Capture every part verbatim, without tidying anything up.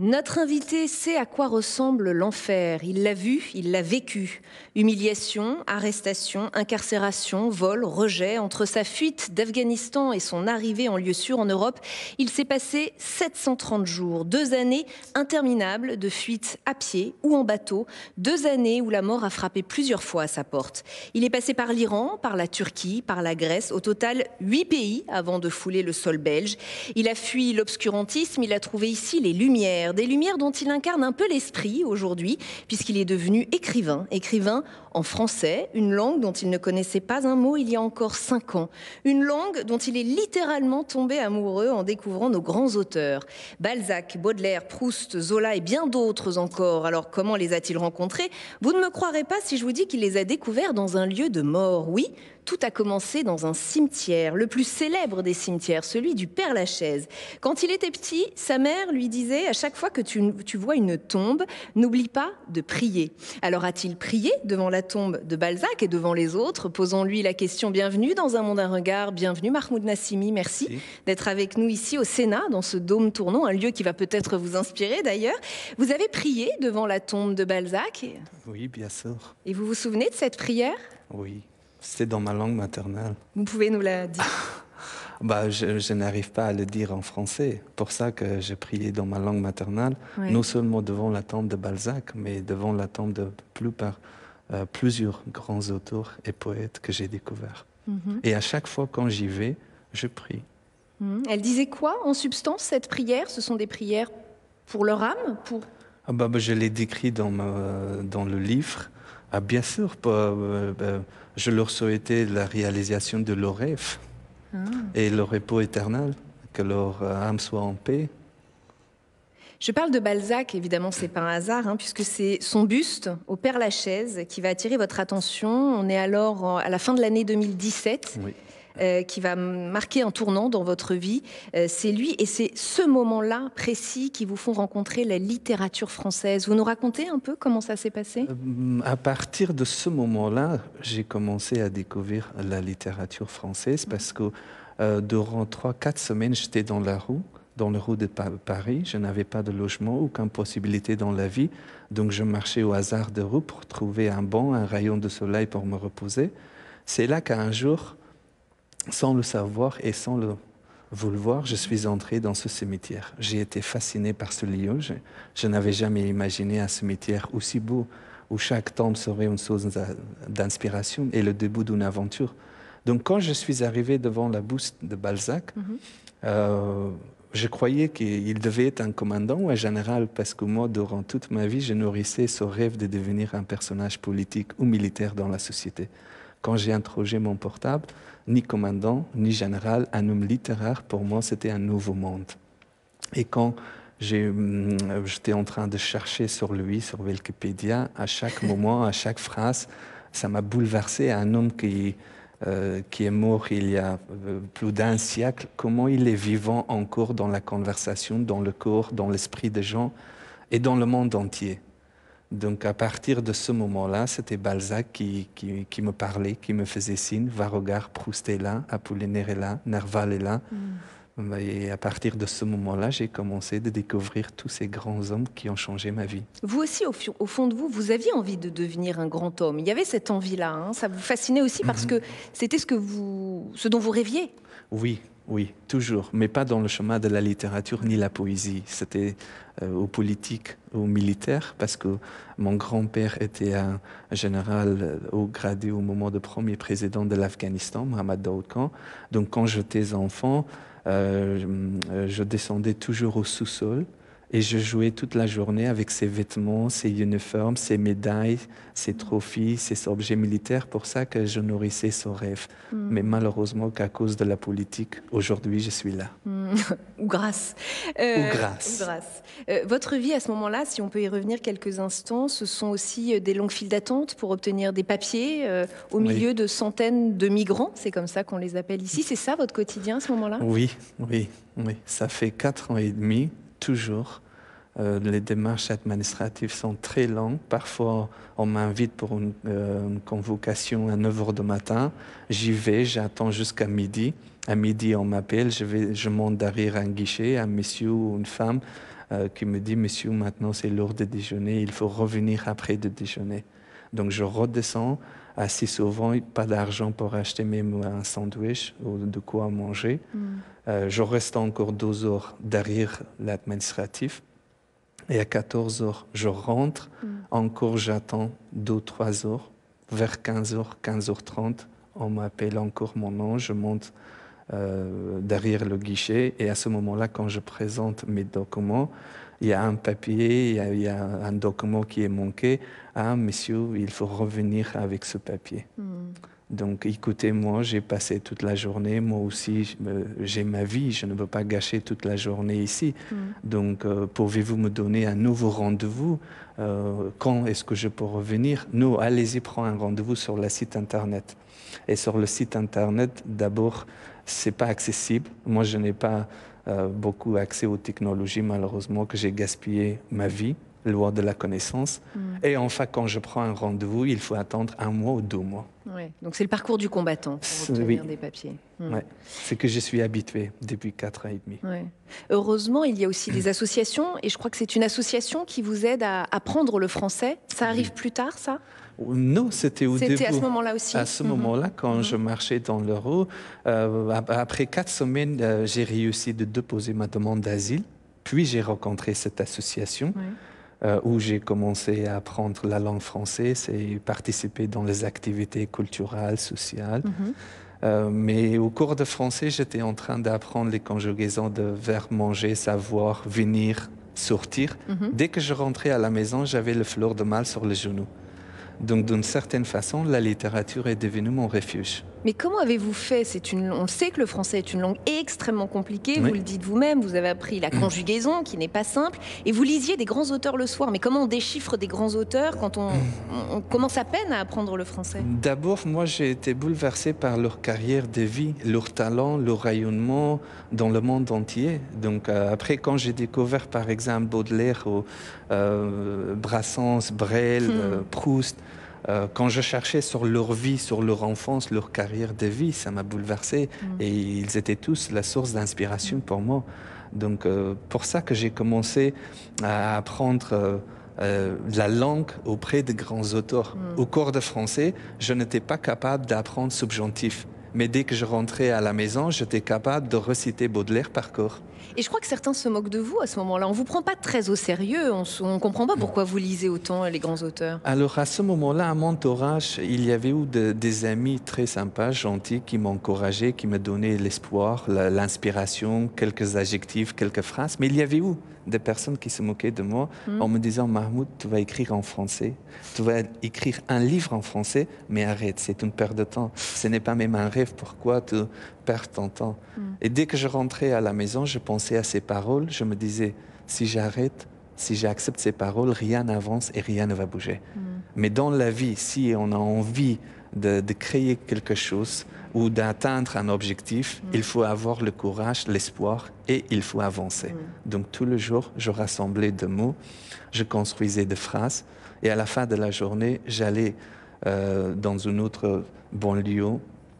Notre invité sait à quoi ressemble l'enfer. Il l'a vu, il l'a vécu. Humiliation, arrestation, incarcération, vol, rejet. Entre sa fuite d'Afghanistan et son arrivée en lieu sûr en Europe, il s'est passé sept cent trente jours. Deux années interminables de fuite à pied ou en bateau. Deux années où la mort a frappé plusieurs fois à sa porte. Il est passé par l'Iran, par la Turquie, par la Grèce. Au total, huit pays avant de fouler le sol belge. Il a fui l'obscurantisme, il a trouvé ici les lumières. Des lumières dont il incarne un peu l'esprit aujourd'hui, puisqu'il est devenu écrivain. Écrivain en français, une langue dont il ne connaissait pas un mot il y a encore cinq ans. Une langue dont il est littéralement tombé amoureux en découvrant nos grands auteurs. Balzac, Baudelaire, Proust, Zola et bien d'autres encore. Alors comment les a-t-il rencontrés? Vous ne me croirez pas si je vous dis qu'il les a découverts dans un lieu de mort. Oui, tout a commencé dans un cimetière, le plus célèbre des cimetières, celui du Père-Lachaise. Quand il était petit, sa mère lui disait à chaque fois que tu, tu vois une tombe, n'oublie pas de prier. Alors a-t-il prié devant la tombe de Balzac et devant les autres? Posons-lui la question. Bienvenue dans Un monde, un regard. Bienvenue Mahmoud Nassimi. Merci, Merci. d'être avec nous ici au Sénat, dans ce dôme tournant, un lieu qui va peut-être vous inspirer d'ailleurs. Vous avez prié devant la tombe de Balzac? Oui, bien sûr. Et vous vous souvenez de cette prière? Oui. C'était dans ma langue maternelle. Vous pouvez nous la dire? bah, Je, je n'arrive pas à le dire en français. Pour ça que j'ai prié dans ma langue maternelle, oui. Non seulement devant la tombe de Balzac, mais devant la tombe de plupart, euh, plusieurs grands auteurs et poètes que j'ai découverts. Mm-hmm. Et à chaque fois quand j'y vais, je prie. Mm-hmm. Elle disait quoi en substance, cette prière? Ce sont des prières pour leur âme pour... ah bah, bah, Je l'ai décrit dans, ma, dans le livre. Ah, bien sûr, euh, euh, je leur souhaitais la réalisation de leurs rêves ah. et le repos éternel, que leur âme soit en paix. Je parle de Balzac, évidemment, c'est pas un hasard, hein, puisque c'est son buste au Père-Lachaise qui va attirer votre attention. On est alors à la fin de l'année deux mille dix-sept. Oui. Euh, qui va marquer un tournant dans votre vie. Euh, c'est lui et c'est ce moment-là précis qui vous font rencontrer la littérature française. Vous nous racontez un peu comment ça s'est passé? euh, À partir de ce moment-là, j'ai commencé à découvrir la littérature française parce que euh, durant trois, quatre semaines, j'étais dans la rue, dans la rue de Paris. Je n'avais pas de logement, aucune possibilité dans la vie. Donc je marchais au hasard de rue pour trouver un banc, un rayon de soleil pour me reposer. C'est là qu'un jour, sans le savoir et sans le vouloir, je suis entré dans ce cimetière. J'ai été fasciné par ce lieu. Je, je n'avais jamais imaginé un cimetière aussi beau, où chaque tombe serait une source d'inspiration et le début d'une aventure. Donc quand je suis arrivé devant la buste de Balzac, mm-hmm. euh, je croyais qu'il devait être un commandant ou un général, parce que moi, durant toute ma vie, je nourrissais ce rêve de devenir un personnage politique ou militaire dans la société. Quand j'ai interrogé mon portable, ni commandant, ni général, un homme littéraire, pour moi, c'était un nouveau monde. Et quand j'étais en train de chercher sur lui, sur Wikipédia, à chaque moment, à chaque phrase, ça m'a bouleversé. Un homme qui, euh, qui est mort il y a plus d'un siècle, comment il est vivant encore dans la conversation, dans le corps, dans l'esprit des gens et dans le monde entier. Donc, à partir de ce moment-là, c'était Balzac qui, qui, qui me parlait, qui me faisait signe. Varegard, Proust est là, Apollinaire est là, Nerval est là. Mm. Et à partir de ce moment-là, j'ai commencé à découvrir tous ces grands hommes qui ont changé ma vie. Vous aussi, au, au fond de vous, vous aviez envie de devenir un grand homme. Il y avait cette envie-là. Hein. Ça vous fascinait aussi parce mm-hmm. que c'était ce, que vous, ce dont vous rêviez. Oui, oui, toujours. Mais pas dans le chemin de la littérature ni la poésie. C'était euh, au politique, au militaire, parce que mon grand-père était un général haut gradé au moment du premier président de l'Afghanistan, Mohammad Daoud Khan. Donc quand j'étais enfant, euh, je descendais toujours au sous-sol et je jouais toute la journée avec ses vêtements, ses uniformes, ses médailles, ses trophées, ses objets militaires. Pour ça que je nourrissais ce rêve. Mm. Mais malheureusement, qu'à cause de la politique, aujourd'hui, je suis là. Mm. Ou grâce. Euh, ou grâce. Ou grâce. Euh, votre vie à ce moment-là, si on peut y revenir quelques instants, ce sont aussi des longues files d'attente pour obtenir des papiers euh, au milieu oui. de centaines de migrants. C'est comme ça qu'on les appelle ici. C'est ça votre quotidien à ce moment-là? Oui, oui, oui. Ça fait quatre ans et demi. Toujours. Euh, les démarches administratives sont très longues. Parfois, on m'invite pour une, euh, une convocation à neuf heures du matin. J'y vais, j'attends jusqu'à midi. À midi, on m'appelle, je, vais, je monte derrière un guichet, un monsieur ou une femme euh, qui me dit « Monsieur, maintenant c'est l'heure de déjeuner, il faut revenir après de déjeuner ». Donc je redescends, assez souvent, pas d'argent pour acheter même un sandwich ou de quoi manger. Mm. Euh, je reste encore deux heures derrière l'administratif. Et à quatorze heures, je rentre. Mm. Encore, j'attends deux, trois heures. Vers quinze heures, quinze heures trente, on m'appelle encore mon nom. Je monte euh, derrière le guichet. Et à ce moment-là, quand je présente mes documents, il y a un papier, il y a, il y a un document qui est manqué. Ah, monsieur, il faut revenir avec ce papier. Mm. Donc, écoutez, moi, j'ai passé toute la journée. Moi aussi, j'ai ma vie. Je ne veux pas gâcher toute la journée ici. Mm. Donc, euh, pouvez-vous me donner un nouveau rendez-vous? euh, Quand est-ce que je peux revenir? Non, allez-y, prends un rendez-vous sur le site Internet. Et sur le site Internet, d'abord, ce n'est pas accessible. Moi, je n'ai pas euh, beaucoup accès aux technologies, malheureusement, que j'ai gaspillé ma vie. Loi de la connaissance. Mm. Et enfin, quand je prends un rendez-vous, il faut attendre un mois ou deux mois. Ouais. Donc c'est le parcours du combattant pour obtenir oui. des papiers. Mm. Ouais. C'est que je suis habitué depuis quatre ans et demi. Ouais. Heureusement, il y a aussi des associations, et je crois que c'est une association qui vous aide à apprendre le français. Ça arrive oui. plus tard, ça? Non, c'était au début. C'était à ce moment-là aussi. À ce mm-hmm. moment-là, quand mm-hmm. je marchais dans le Roux, euh, après quatre semaines, euh, j'ai réussi de déposer ma demande d'asile. Puis j'ai rencontré cette association. Ouais. Euh, où j'ai commencé à apprendre la langue française et participer dans les activités culturelles, sociales. Mm-hmm. euh, mais au cours de français, j'étais en train d'apprendre les conjugaisons de verbe manger, savoir, venir, sortir. Mm-hmm. Dès que je rentrais à la maison, j'avais le fleur de mal sur les genoux. Donc, d'une certaine façon, la littérature est devenue mon refuge. Mais comment avez-vous fait? C'est une... On sait que le français est une langue extrêmement compliquée, oui. vous le dites vous-même, vous avez appris la conjugaison qui n'est pas simple, et vous lisiez des grands auteurs le soir. Mais comment on déchiffre des grands auteurs quand on, on commence à peine à apprendre le français? D'abord, moi, j'ai été bouleversé par leur carrière de vie, leur talent, leur rayonnement dans le monde entier. Donc, euh, après, quand j'ai découvert, par exemple, Baudelaire, ou, euh, Brassens, Brel, hmm. euh, Proust, Euh, quand je cherchais sur leur vie, sur leur enfance, leur carrière de vie, ça m'a bouleversé. Mm. Et ils étaient tous la source d'inspiration mm. pour moi. Donc, euh, pour ça que j'ai commencé à apprendre euh, euh, la langue auprès de grands auteurs. Mm. Au cours de français, je n'étais pas capable d'apprendre subjonctif. Mais dès que je rentrais à la maison, j'étais capable de reciter Baudelaire par cœur. Et je crois que certains se moquent de vous à ce moment-là. On ne vous prend pas très au sérieux. On ne comprend pas pourquoi vous lisez autant les grands auteurs. Alors, à ce moment-là, à mon entourage, il y avait eu de, des amis très sympas, gentils, qui m'encourageaient, qui me donnaient l'espoir, l'inspiration, quelques adjectifs, quelques phrases. Mais il y avait eu des personnes qui se moquaient de moi mm. en me disant « Mahmoud, tu vas écrire en français. Tu vas écrire un livre en français, mais arrête, c'est une perte de temps. Ce n'est pas même un rêve. Pourquoi tu perds ton temps ?» mm. Et dès que je rentrais à la maison, je pensais à ces paroles. Je me disais « Si j'arrête, si j'accepte ces paroles, rien n'avance et rien ne va bouger. Mm. » Mais dans la vie, si on a envie de, de créer quelque chose ou d'atteindre un objectif, mm. il faut avoir le courage, l'espoir et il faut avancer. Mm. Donc, tous les jours, je rassemblais des mots, je construisais des phrases et à la fin de la journée, j'allais euh, dans une autre banlieue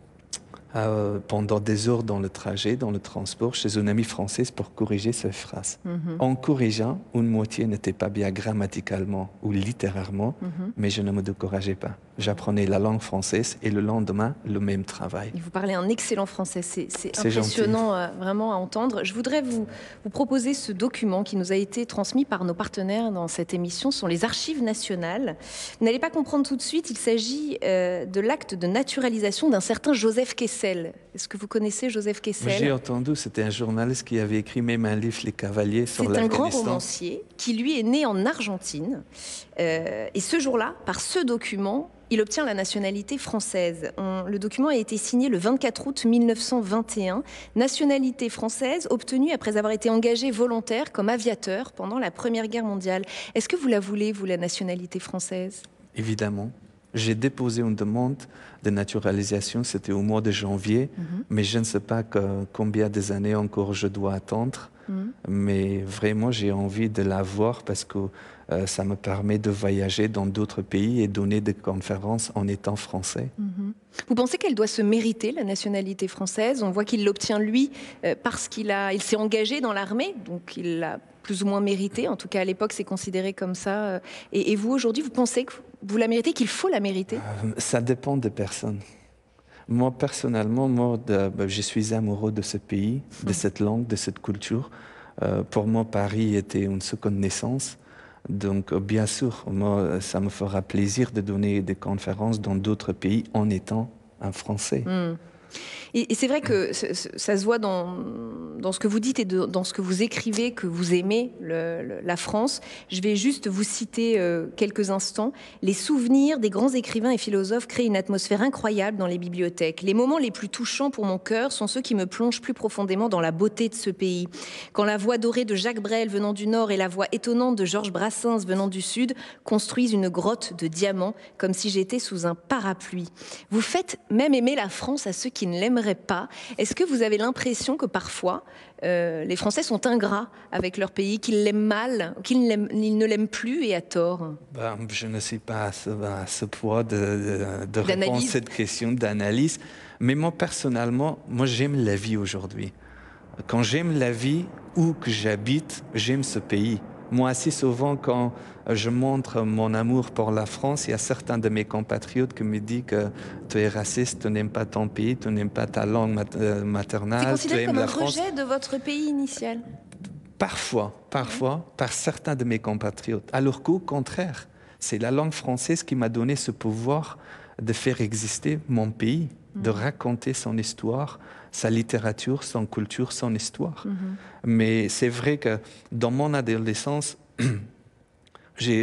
euh, pendant des heures dans le trajet, dans le transport, chez une amie française pour corriger ces phrases. Mm-hmm. En corrigeant, une moitié n'était pas bien grammaticalement ou littérairement, mm-hmm. mais je ne me décourageais pas. J'apprenais la langue française et le lendemain, le même travail. Et vous parlez un excellent français, c'est impressionnant euh, vraiment à entendre. Je voudrais vous, vous proposer ce document qui nous a été transmis par nos partenaires dans cette émission, ce sont les archives nationales. Vous n'allez pas comprendre tout de suite, il s'agit euh, de l'acte de naturalisation d'un certain Joseph Kessel. Est-ce que vous connaissez Joseph Kessel? J'ai entendu, c'était un journaliste qui avait écrit même un livre, Les Cavaliers, sur l'Afghanistan. C'est un grand romancier qui, lui, est né en Argentine. Euh, et ce jour-là, par ce document, il obtient la nationalité française. On, le document a été signé le vingt-quatre août mille neuf cent vingt et un. Nationalité française obtenue après avoir été engagé volontaire comme aviateur pendant la Première Guerre mondiale. Est-ce que vous la voulez, vous, la nationalité française? Évidemment. J'ai déposé une demande de naturalisation, c'était au mois de janvier, mm-hmm. mais je ne sais pas que, combien des années encore je dois attendre. Mm. Mais vraiment, j'ai envie de l'avoir parce que euh, ça me permet de voyager dans d'autres pays et donner des conférences en étant français. Mm-hmm. Vous pensez qu'elle doit se mériter, la nationalité française? On voit qu'il l'obtient, lui, euh, parce qu'il a, il s'est engagé dans l'armée, donc il a plus ou moins méritée. En tout cas, à l'époque, c'est considéré comme ça. Et, et vous, aujourd'hui, vous pensez que vous la méritez, qu'il faut la mériter? euh, Ça dépend des personnes. Moi, personnellement, moi, de, ben, je suis amoureux de ce pays, de cette langue, de cette culture. Euh, pour moi, Paris était une seconde naissance. Donc, euh, bien sûr, moi, ça me fera plaisir de donner des conférences dans d'autres pays en étant un Français. Mmh. Et, et c'est vrai que ça se voit dans, dans ce que vous dites et de, dans ce que vous écrivez, que vous aimez le, le, la France. Je vais juste vous citer euh, quelques instants. Les souvenirs des grands écrivains et philosophes créent une atmosphère incroyable dans les bibliothèques. Les moments les plus touchants pour mon cœur sont ceux qui me plongent plus profondément dans la beauté de ce pays. Quand la voix dorée de Jacques Brel venant du Nord et la voix étonnante de Georges Brassens venant du Sud construisent une grotte de diamants, comme si j'étais sous un parapluie. Vous faites même aimer la France à ceux qui ne l'aimeraient pas. Est-ce que vous avez l'impression que parfois, euh, les Français sont ingrats avec leur pays, qu'ils l'aiment mal, qu'ils ils ne l'aiment plus et à tort? Ben, je ne suis pas à ce, à ce point de, de, de répondre à cette question d'analyse. Mais moi, personnellement, moi, j'aime la vie aujourd'hui. Quand j'aime la vie, où que j'habite, j'aime ce pays. Moi, assez souvent, quand je montre mon amour pour la France, il y a certains de mes compatriotes qui me disent que tu es raciste, tu n'aimes pas ton pays, tu n'aimes pas ta langue mat- maternelle. C'est considéré comme un France. rejet de votre pays initial? Parfois, parfois, oui. Par certains de mes compatriotes. Alors qu'au contraire, c'est la langue française qui m'a donné ce pouvoir de faire exister mon pays, mmh. de raconter son histoire, sa littérature, son culture, son histoire. Mmh. Mais c'est vrai que dans mon adolescence, j'ai,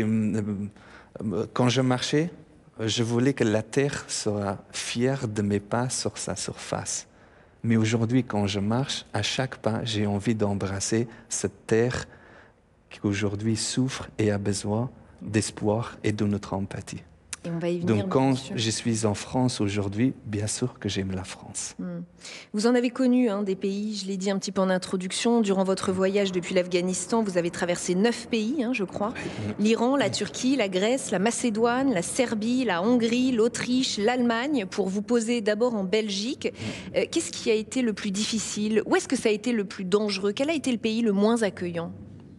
quand je marchais, je voulais que la terre soit fière de mes pas sur sa surface. Mais aujourd'hui, quand je marche, à chaque pas, j'ai envie d'embrasser cette terre qui aujourd'hui souffre et a besoin d'espoir et de notre empathie. Et on va y venir. Donc quand je suis en France aujourd'hui, bien sûr que j'aime la France. Mmh. Vous en avez connu hein, des pays, je l'ai dit un petit peu en introduction, durant votre voyage depuis l'Afghanistan, vous avez traversé neuf pays, hein, je crois. Mmh. L'Iran, la Turquie, la Grèce, la Macédoine, la Serbie, la Hongrie, l'Autriche, l'Allemagne, pour vous poser d'abord en Belgique. Mmh. Euh, qu'est-ce qui a été le plus difficile? Où est-ce que ça a été le plus dangereux? Quel a été le pays le moins accueillant?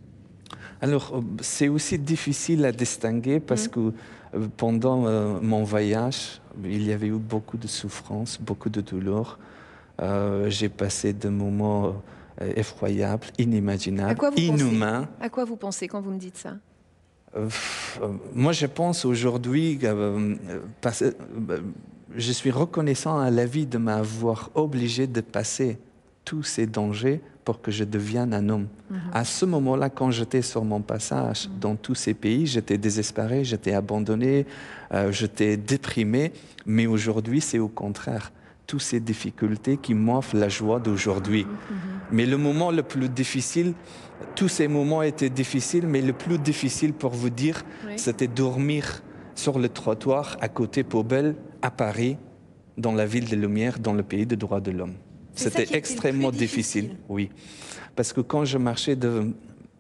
Alors, c'est aussi difficile à distinguer parce mmh. que pendant euh, mon voyage, il y avait eu beaucoup de souffrances, beaucoup de douleurs. Euh, j'ai passé des moments euh, effroyables, inimaginables, inhumains. Pensez à quoi vous pensez quand vous me dites ça? euh, euh, Moi, je pense aujourd'hui que euh, parce, euh, je suis reconnaissant à la vie de m'avoir obligé de passer tous ces dangers pour que je devienne un homme. Mm-hmm. À ce moment-là, quand j'étais sur mon passage mm-hmm. dans tous ces pays, j'étais désespéré, j'étais abandonné, euh, j'étais déprimé. Mais aujourd'hui, c'est au contraire. Toutes ces difficultés qui m'offrent la joie d'aujourd'hui. Mm-hmm. Mais le moment le plus difficile, tous ces moments étaient difficiles, mais le plus difficile pour vous dire, oui. c'était dormir sur le trottoir à côté poubelle à Paris, dans la ville des Lumières, dans le pays des droits de l'homme. C'était extrêmement difficile. difficile, oui. Parce que quand je marchais de,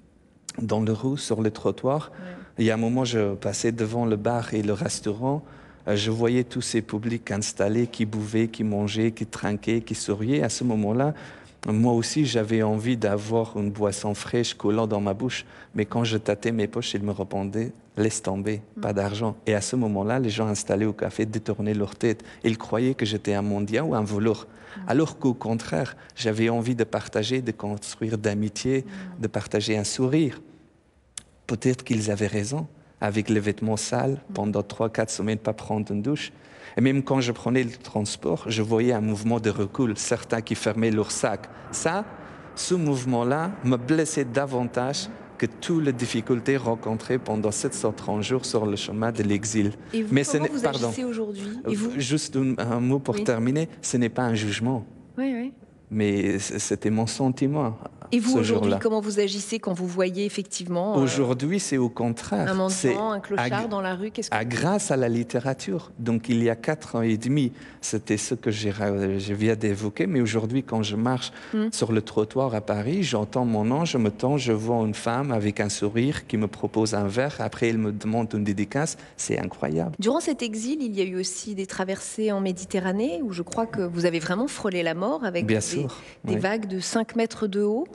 dans le rue, sur le trottoir, oui. il y a un moment, je passais devant le bar et le restaurant, je voyais tous ces publics installés qui buvaient, qui mangeaient, qui trinquaient, qui souriaient. À ce moment-là, moi aussi, j'avais envie d'avoir une boisson fraîche collant dans ma bouche. Mais quand je tâtais mes poches, ils me répondaient « laisse tomber, pas d'argent ». Et à ce moment-là, les gens installés au café détournaient leur tête. Ils croyaient que j'étais un mendiant ou un voleur. Alors qu'au contraire, j'avais envie de partager, de construire d'amitié, de partager un sourire. Peut-être qu'ils avaient raison. Avec les vêtements sales, pendant trois, quatre semaines, pas prendre une douche. Et même quand je prenais le transport, je voyais un mouvement de recul, certains qui fermaient leur sac. Ça, ce mouvement-là me blessait davantage que toutes les difficultés rencontrées pendant sept cent trente jours sur le chemin de l'exil. Et vous, Mais comment ce vous pardon, agissez aujourd'hui? Et vous Juste un, un mot pour oui. terminer, ce n'est pas un jugement. Oui, oui. Mais c'était mon sentiment. Et vous, aujourd'hui, comment vous agissez quand vous voyez effectivement... Euh, aujourd'hui, c'est au contraire. Un mendiant, un clochard à, dans la rue, qu'est-ce que... à, Grâce à la littérature. Donc, il y a quatre ans et demi, c'était ce que j'ai, je viens d'évoquer. Mais aujourd'hui, quand je marche mm. sur le trottoir à Paris, j'entends mon nom, je me tends, je vois une femme avec un sourire qui me propose un verre. Après, elle me demande une dédicace. C'est incroyable. Durant cet exil, il y a eu aussi des traversées en Méditerranée, où je crois que vous avez vraiment frôlé la mort avec Bien des, sûr, des oui. vagues de cinq mètres de haut.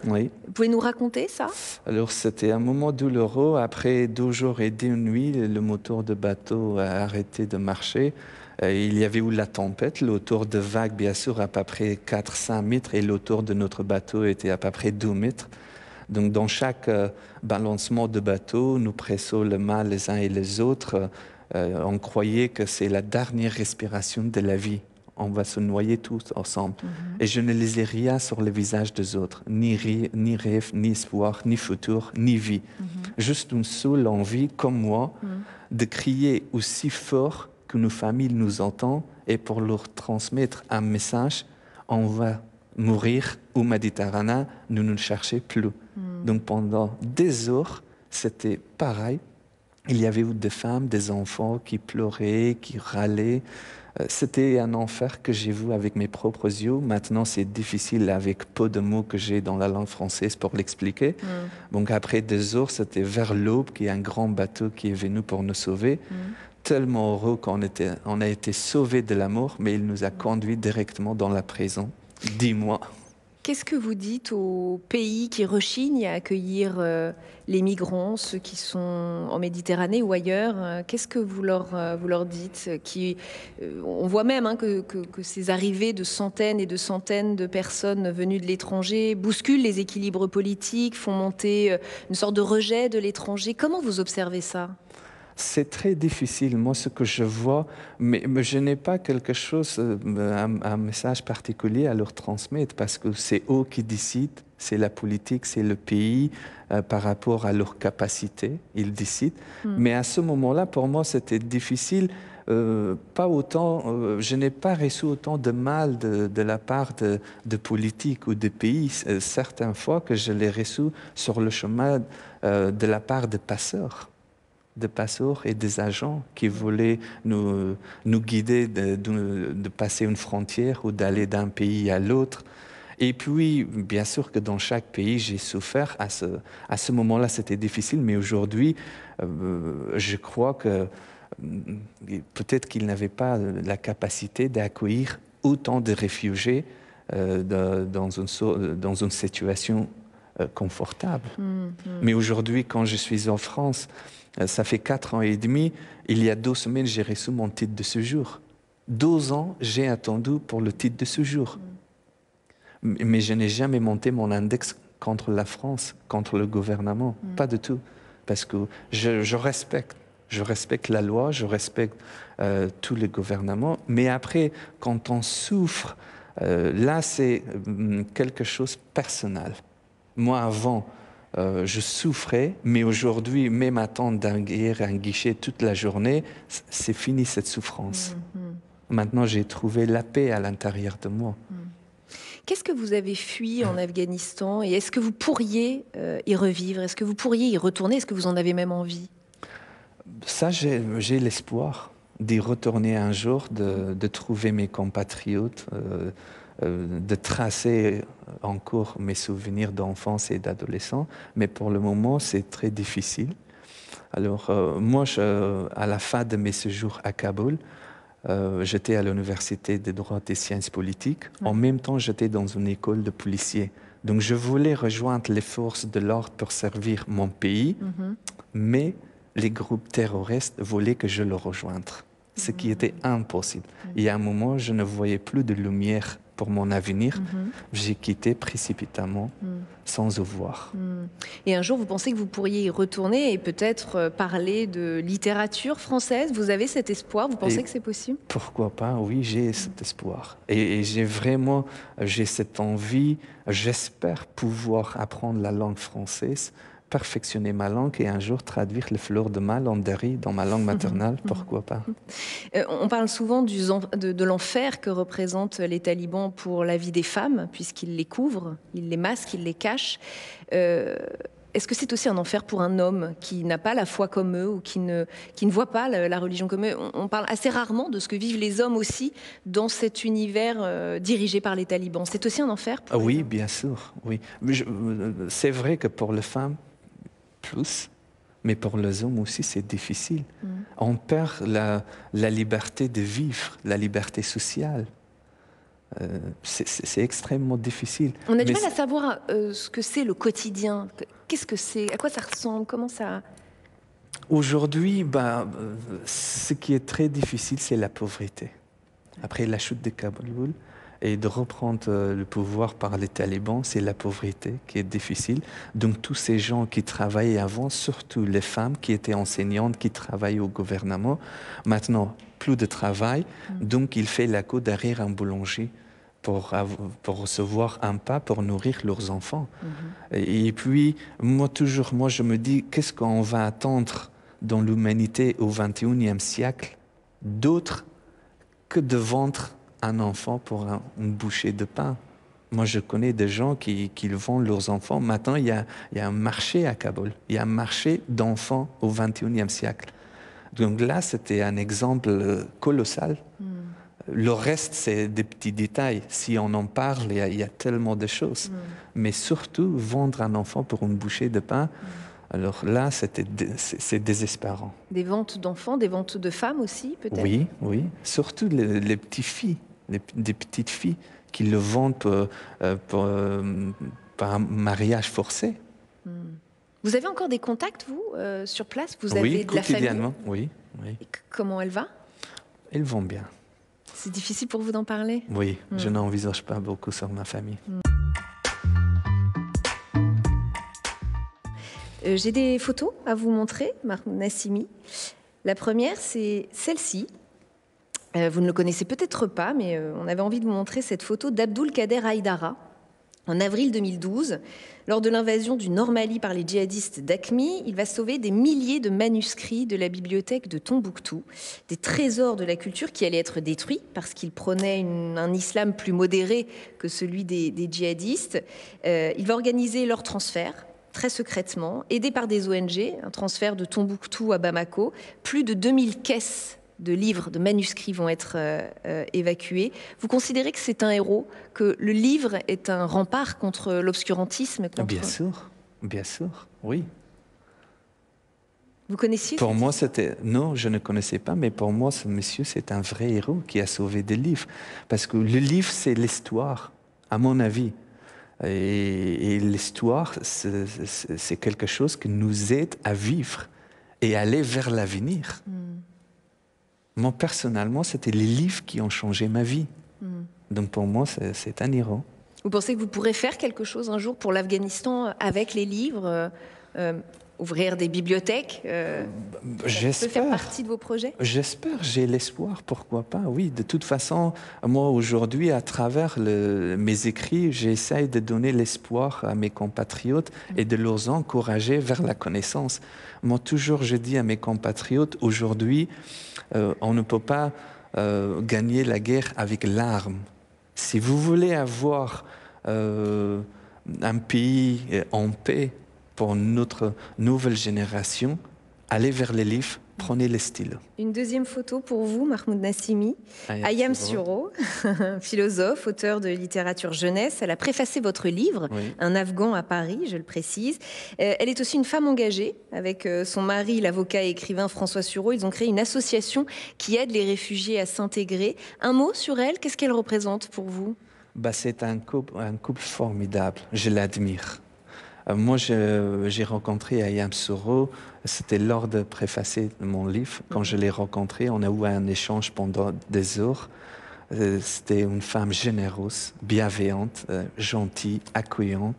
Oui. Vous pouvez nous raconter ça? Alors, c'était un moment douloureux. Après deux jours et deux nuits, le moteur de bateau a arrêté de marcher. Euh, il y avait eu la tempête. L'auteur de vague, bien sûr, à peu près quatre à cinq mètres et l'auteur de notre bateau était à peu près deux mètres. Donc, dans chaque euh, balancement de bateau, nous pressons le mal les uns et les autres. Euh, on croyait que c'est la dernière respiration de la vie. On va se noyer tous ensemble. Mm-hmm. Et je ne lisais rien sur le visage des autres, ni, ri, ni rêve, ni espoir, ni futur, ni vie. Mm-hmm. Juste une seule envie, comme moi, mm-hmm. de crier aussi fort que nos familles nous entendent et pour leur transmettre un message, on va mourir au Méditerranée, nous ne cherchez plus. Mm-hmm. Donc pendant des heures, c'était pareil. Il y avait eu des femmes, des enfants qui pleuraient, qui râlaient. C'était un enfer que j'ai vu avec mes propres yeux. Maintenant, c'est difficile avec peu de mots que j'ai dans la langue française pour l'expliquer. Mm. Donc après des heures, c'était vers l'aube qu'il y a un grand bateau qui est venu pour nous sauver. Mm. Tellement heureux qu'on était, on a été sauvés de la mort, mais il nous a conduits directement dans la prison. Dix mois. Qu'est-ce que vous dites aux pays qui rechignent à accueillir euh, les migrants, ceux qui sont en Méditerranée ou ailleurs? Qu'est-ce que vous leur, euh, vous leur dites qui, euh, On voit même hein, que, que, que ces arrivées de centaines et de centaines de personnes venues de l'étranger bousculent les équilibres politiques, font monter une sorte de rejet de l'étranger. Comment vous observez ça? C'est très difficile, moi, ce que je vois, mais, mais je n'ai pas quelque chose, un, un message particulier à leur transmettre parce que c'est eux qui décident, c'est la politique, c'est le pays euh, par rapport à leur capacité, ils décident. Mm. Mais à ce moment-là, pour moi, c'était difficile. Euh, pas autant, euh, je n'ai pas reçu autant de mal de, de la part de, de politiques ou de pays, euh, certaines fois que je l'ai reçu sur le chemin euh, de la part de passeurs. de passeurs et des agents qui voulaient nous, nous guider de, de, de passer une frontière ou d'aller d'un pays à l'autre. Et puis, bien sûr que dans chaque pays, j'ai souffert. À ce, à ce moment-là, c'était difficile, mais aujourd'hui, euh, je crois que euh, peut-être qu'ils n'avaient pas la capacité d'accueillir autant de réfugiés euh, de, dans, une, dans une situation euh, confortable. Mmh, mmh. Mais aujourd'hui, quand je suis en France, ça fait quatre ans et demi. Il y a deux semaines, j'ai reçu mon titre de séjour. Deux ans, j'ai attendu pour le titre de séjour. Mm. Mais je n'ai jamais monté mon index contre la France, contre le gouvernement. Mm. Pas du tout. Parce que je, je respecte. Je respecte la loi, je respecte euh, tous les gouvernements. Mais après, quand on souffre, euh, là, c'est euh, quelque chose de personnel. Moi, avant... Euh, je souffrais, mais aujourd'hui, même attendre derrière un guichet toute la journée, c'est fini cette souffrance. Mm-hmm. Maintenant, j'ai trouvé la paix à l'intérieur de moi. Mm. Qu'est-ce que vous avez fui en Afghanistan et est-ce que vous pourriez euh, y revivre? Est-ce que vous pourriez y retourner? Est-ce que vous en avez même envie? Ça, j'ai, j'ai l'espoir d'y retourner un jour, de, de trouver mes compatriotes, euh, de tracer encore mes souvenirs d'enfance et d'adolescence, mais pour le moment, c'est très difficile. Alors, euh, moi, je, à la fin de mes séjours à Kaboul, euh, j'étais à l'université des droits et sciences politiques. Ouais. En même temps, j'étais dans une école de policiers. Donc, je voulais rejoindre les forces de l'ordre pour servir mon pays, mm-hmm. mais les groupes terroristes voulaient que je le rejoigne, ce qui était impossible. Mm-hmm. Il y a un moment, je ne voyais plus de lumière pour mon avenir. Mm-hmm. J'ai quitté précipitamment, mm. sans au voir. Mm. Et un jour, vous pensez que vous pourriez y retourner et peut-être parler de littérature française? Vous avez cet espoir? Vous pensez et que c'est possible? Pourquoi pas? Oui, j'ai mm. cet espoir. Et, et j'ai vraiment, j'ai cette envie, j'espère pouvoir apprendre la langue française, perfectionner ma langue et un jour traduire les fleurs de mal en dari dans ma langue maternelle, pourquoi pas? Euh, on parle souvent du, de, de l'enfer que représentent les talibans pour la vie des femmes, puisqu'ils les couvrent, ils les masquent, ils les cachent. Euh, Est-ce que c'est aussi un enfer pour un homme qui n'a pas la foi comme eux ou qui ne, qui ne voit pas la, la religion comme eux? On, on parle assez rarement de ce que vivent les hommes aussi dans cet univers euh, dirigé par les talibans. C'est aussi un enfer pour Oui, bien sûr. Oui. C'est vrai que pour les femmes, plus, mais pour les hommes aussi, c'est difficile. Mm. On perd la, la liberté de vivre, la liberté sociale. Euh, c'est extrêmement difficile. On a du Mais mal à savoir euh, ce que c'est le quotidien. Qu'est-ce que c'est? À quoi ça ressemble? Comment ça... Aujourd'hui, bah, euh, ce qui est très difficile, c'est la pauvreté. Après la chute de Kaboul et de reprendre euh, le pouvoir par les talibans, c'est la pauvreté qui est difficile. Donc tous ces gens qui travaillaient avant, surtout les femmes qui étaient enseignantes, qui travaillaient au gouvernement, maintenant plus de travail, mmh. donc il fait la queue derrière un boulanger pour, pour recevoir un pas pour nourrir leurs enfants. Mmh. Et, et puis moi toujours, moi je me dis, qu'est-ce qu'on va attendre dans l'humanité au vingt et unième siècle d'autre que de vendre un enfant pour un, une bouchée de pain. Moi, je connais des gens qui, qui vendent leurs enfants. Maintenant, il y, a, il y a un marché à Kaboul. Il y a un marché d'enfants au vingt et unième siècle. Donc là, c'était un exemple colossal. Mm. Le reste, c'est des petits détails. Si on en parle, il y a, il y a tellement de choses. Mm. Mais surtout, vendre un enfant pour une bouchée de pain, mm. alors là, c'est désespérant. Des ventes d'enfants, des ventes de femmes aussi, peut-être? Oui, oui. Surtout les, les petites filles, les, des petites filles qui le vendent pour, euh, pour, euh, par un mariage forcé. Hmm. Vous avez encore des contacts, vous, euh, sur place? Vous avez oui, de la famille? quotidiennement, oui. oui. Et comment elle va? Elles vont bien. C'est difficile pour vous d'en parler? Oui, hmm. je n'envisage pas beaucoup sur ma famille. Hmm. Euh, J'ai des photos à vous montrer, Mahmoud Nassimi. La première, c'est celle-ci. Euh, vous ne le connaissez peut-être pas, mais euh, on avait envie de vous montrer cette photo d'Abdul Kader Haïdara. En avril deux mille douze, lors de l'invasion du Nord-Mali par les djihadistes d'A Q M I, il va sauver des milliers de manuscrits de la bibliothèque de Tombouctou, des trésors de la culture qui allaient être détruits parce qu'il prônait une, un islam plus modéré que celui des, des djihadistes. Euh, il va organiser leur transfert très secrètement, aidé par des O N G, un transfert de Tombouctou à Bamako. Plus de deux mille caisses de livres, de manuscrits vont être euh, euh, évacués. Vous considérez que c'est un héros, que le livre est un rempart contre l'obscurantisme contre... Bien sûr, bien sûr, oui. Vous connaissiez? Pour moi, c'était... Non, je ne connaissais pas, mais pour moi, ce monsieur, c'est un vrai héros qui a sauvé des livres. Parce que le livre, c'est l'histoire, à mon avis. Et, et l'histoire, c'est quelque chose qui nous aide à vivre et aller vers l'avenir. Mm. Moi, personnellement, c'était les livres qui ont changé ma vie. Mm. Donc, pour moi, c'est un héros. Vous pensez que vous pourrez faire quelque chose un jour pour l'Afghanistan avec les livres, euh, ouvrir des bibliothèques euh, J'espère. Ça peut faire partie de vos projets? J'espère, j'ai l'espoir, pourquoi pas, oui. De toute façon, moi, aujourd'hui, à travers le, mes écrits, j'essaye de donner l'espoir à mes compatriotes mm. et de les encourager vers la connaissance. Moi, toujours, je dis à mes compatriotes, aujourd'hui, euh, on ne peut pas euh, gagner la guerre avec l'arme. Si vous voulez avoir euh, un pays en paix pour notre nouvelle génération, allez vers les livres, prenez les styles. Une deuxième photo pour vous, Mahmoud Nassimi. Ayam Suro, philosophe, auteur de littérature jeunesse. Elle a préfacé votre livre, oui. Un Afghan à Paris, je le précise. Elle est aussi une femme engagée. Avec son mari, l'avocat et écrivain François Sureau, ils ont créé une association qui aide les réfugiés à s'intégrer. Un mot sur elle, qu'est-ce qu'elle représente pour vous? Bah, c'est un couple, un couple formidable, je l'admire. Euh, moi, j'ai rencontré Ayam Suro, c'était lors de préfacer mon livre. Quand mmh. je l'ai rencontré, on a eu un échange pendant des heures. Euh, c'était une femme généreuse, bienveillante, euh, gentille, accueillante.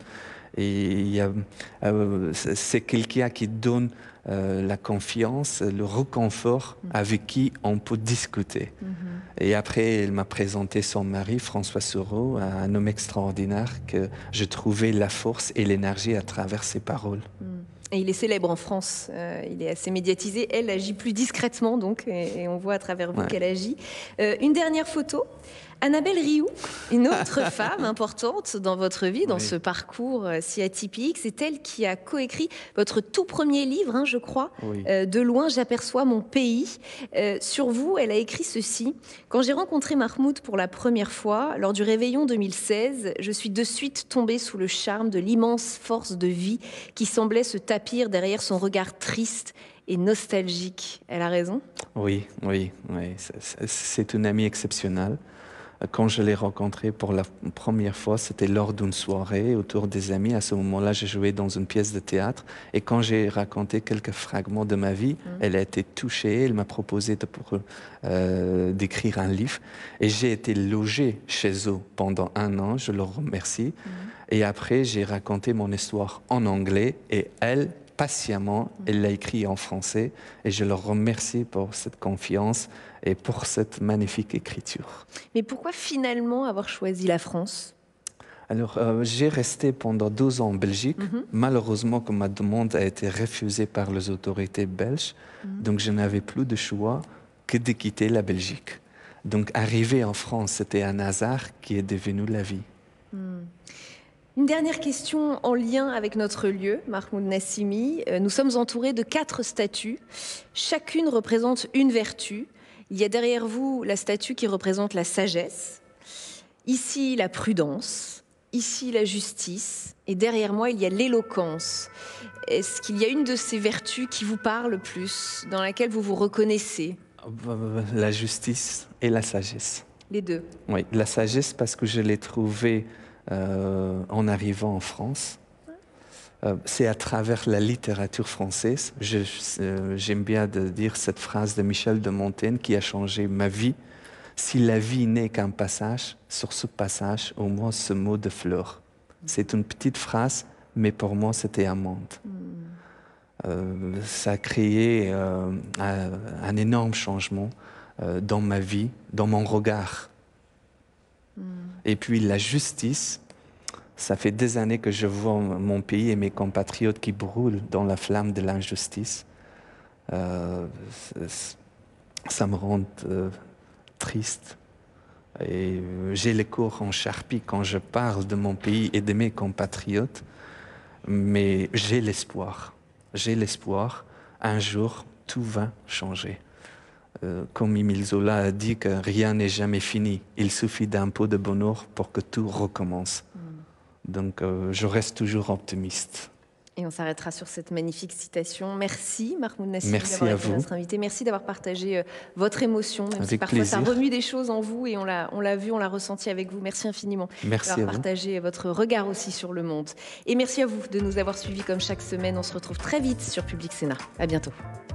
Et euh, c'est quelqu'un qui donne euh, la confiance, le réconfort mmh. avec qui on peut discuter. Mmh. Et après, elle m'a présenté son mari, François Sureau, un homme extraordinaire que je trouvais la force et l'énergie à travers ses paroles. Mmh. Et il est célèbre en France, euh, il est assez médiatisé. Elle agit plus discrètement, donc, et, et on voit à travers vous ouais. qu'elle agit. Euh, une dernière photo. Annabelle Rioux, une autre femme importante dans votre vie, dans oui. ce parcours si atypique. C'est elle qui a coécrit votre tout premier livre, hein, je crois, oui. euh, De loin, j'aperçois mon pays. Euh, sur vous, elle a écrit ceci. Quand j'ai rencontré Mahmoud pour la première fois, lors du réveillon deux mille seize, je suis de suite tombée sous le charme de l'immense force de vie qui semblait se tapir derrière son regard triste et nostalgique. Elle a raison? Oui, oui, oui. C'est une amie exceptionnelle. Quand je l'ai rencontré pour la première fois, c'était lors d'une soirée autour des amis. À ce moment-là, j'ai joué dans une pièce de théâtre. Et quand j'ai raconté quelques fragments de ma vie, mmh. elle a été touchée. Elle m'a proposé de, pour, euh, d'écrire un livre. Et j'ai été logé chez eux pendant un an. Je leur remercie. Mmh. Et après, j'ai raconté mon histoire en anglais. Et elle, patiemment, elle l'a écrit en français. Et je leur remercie pour cette confiance et pour cette magnifique écriture. Mais pourquoi finalement avoir choisi la France ? Alors, euh, j'ai resté pendant douze ans en Belgique. Mm-hmm. Malheureusement, que ma demande a été refusée par les autorités belges. Mm-hmm. Donc, je n'avais plus de choix que de quitter la Belgique. Donc, arriver en France, c'était un hasard qui est devenu la vie. Mm. Une dernière question en lien avec notre lieu, Mahmoud Nassimi. Nous sommes entourés de quatre statues. Chacune représente une vertu. Il y a derrière vous la statue qui représente la sagesse. Ici, la prudence. Ici, la justice. Et derrière moi, il y a l'éloquence. Est-ce qu'il y a une de ces vertus qui vous parle le plus, dans laquelle vous vous reconnaissez ? La justice et la sagesse. Les deux. Oui, la sagesse parce que je l'ai trouvée Euh, en arrivant en France. Euh, c'est à travers la littérature française. Je, euh, j'aime bien de dire cette phrase de Michel de Montaigne qui a changé ma vie. Si la vie n'est qu'un passage, sur ce passage, au moins ce mot de fleur. C'est une petite phrase, mais pour moi, c'était un monde. Mm. Euh, ça a créé euh, un, un énorme changement euh, dans ma vie, dans mon regard. Mm. Et puis la justice, ça fait des années que je vois mon pays et mes compatriotes qui brûlent dans la flamme de l'injustice. Euh, ça me rend euh, triste. Et j'ai le corps en charpie quand je parle de mon pays et de mes compatriotes, mais j'ai l'espoir. J'ai l'espoir. Un jour, tout va changer. Euh, comme Émile Zola a dit que rien n'est jamais fini. Il suffit d'un peu de bonheur pour que tout recommence. Mm. Donc, euh, je reste toujours optimiste. Et on s'arrêtera sur cette magnifique citation. Merci, Mahmoud Nassimi, Merci d'avoir à été vous. notre invité. Merci d'avoir partagé euh, votre émotion, même avec si parfois plaisir. ça remue des choses en vous et on l'a, on l'a vu, on l'a ressenti avec vous. Merci infiniment merci d'avoir à vous. partagé votre regard aussi sur le monde. Et merci à vous de nous avoir suivis comme chaque semaine. On se retrouve très vite sur Public Sénat. À bientôt.